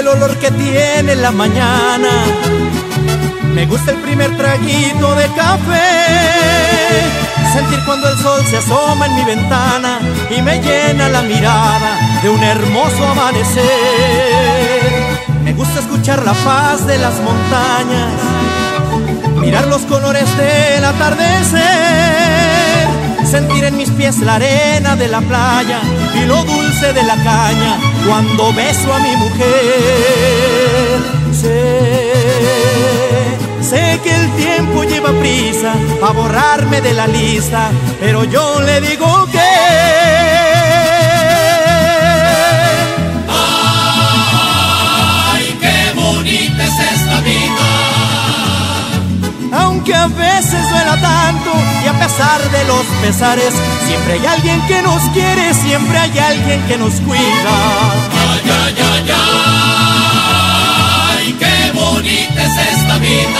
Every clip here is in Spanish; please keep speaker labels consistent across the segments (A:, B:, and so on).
A: el olor que tiene la mañana. Me gusta el primer traguito de café, sentir cuando el sol se asoma en mi ventana y me llena la mirada de un hermoso amanecer. Me gusta escuchar la paz de las montañas, mirar los colores del atardecer, sentir en mis pies la arena de la playa y lo dulce de la caña cuando beso a mi mujer. Sé que el tiempo lleva prisa a borrarme de la lista, pero yo le digo que
B: ¡ay, qué bonita es esta vida!
A: Aunque a veces duela tanto y a pesar de los pesares, siempre hay alguien que nos quiere, siempre hay alguien que nos cuida.
B: ¡Ay, ay, ay, ay! ¡Qué bonita es esta vida!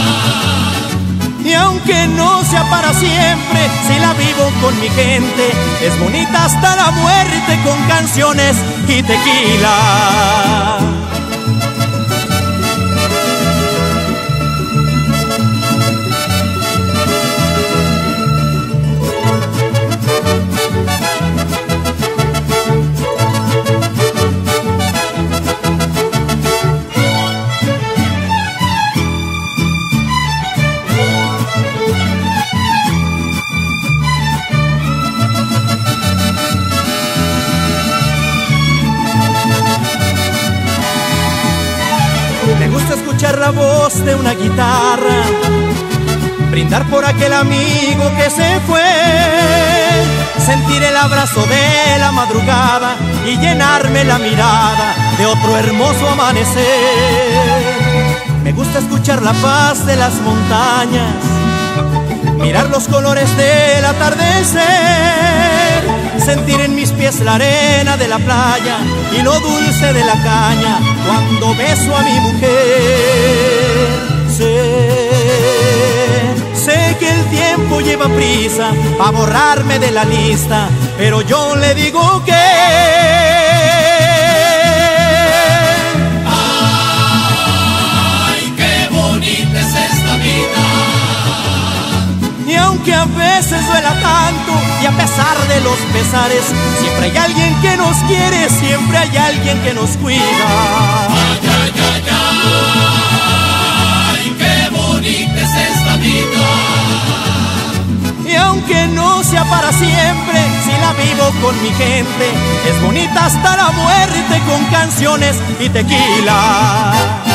A: Y aunque no sea para siempre, si la vivo con mi gente, es bonita hasta la muerte con canciones y tequila. Me gusta escuchar la voz de una guitarra, brindar por aquel amigo que se fue, sentir el abrazo de la madrugada y llenarme la mirada de otro hermoso amanecer. Me gusta escuchar la paz de las montañas, mirar los colores del atardecer, sentir en mis pies la arena de la playa y lo dulce de la caña cuando beso a mi mujer. Sé que el tiempo lleva prisa para borrarme de la lista, pero yo le digo que
B: ¡ay, qué bonita es esta vida!
A: Y aunque a veces duela tanto y a pesar de los pesares, siempre hay alguien que nos quiere, siempre hay alguien que nos cuida.
B: ¡Ay, ay, ay, ay! ¡Qué bonita es esta vida!
A: Y aunque no sea para siempre, si la vivo con mi gente, es bonita hasta la muerte con canciones y tequila.